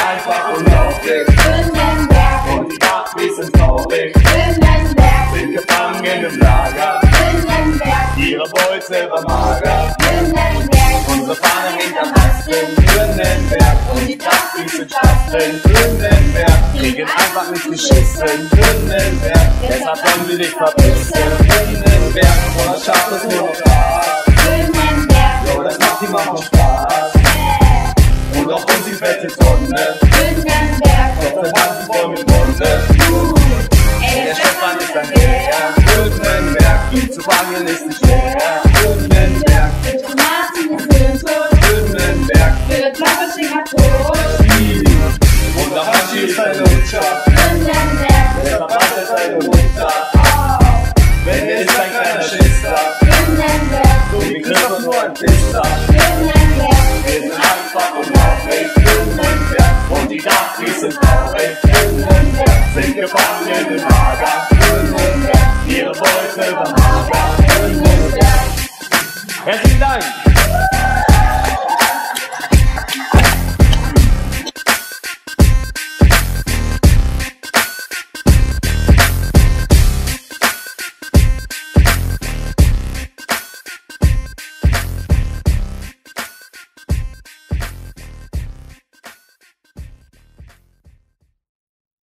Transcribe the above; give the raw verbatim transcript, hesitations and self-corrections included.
einfach unglaublich. Grünenberg Und die Gabis sind traurig, Grünenberg sind gefangen im Lager. Grünenberg Ihre Beute war mager. Grünenberg Unsere Fahne hängt am Hasten. Grünenberg und die Gabis sind Spasten. Grünenberg kriegen einfach nicht geschissen. Grünenberg, deshalb wollen wir dich verpissen. Grünenberg, so das schafft es nur noch Spaß. Grünenberg Jo, das macht ihm auch noch Spaß. Und auf uns die fette Tonne. Grünenberg Doch der Tanzen voll mit Munde. Ey, Der Stefan ist ein Bär. Grünenberg, ihn zu fangen ist nicht schwer. Grünenberg, für Tomaten ist Höhentot, Grünenberg, für Klapperschläger tot. und der Hanschi ist ein Lutscher. Grünenberg Deshalb hat er seine Mutter. Wenn er ist ein kleiner Schisser. Grünenberg So wie Christoph nur ein Pisser. Grünenberg Wir sind einfach unglaublich. Grünenberg und die Gabis sind traurig. Grünenberg sind gefangen im Lager. Grünenberg, ihre Beute war mager. Grünenberg. Herzlichen Dank.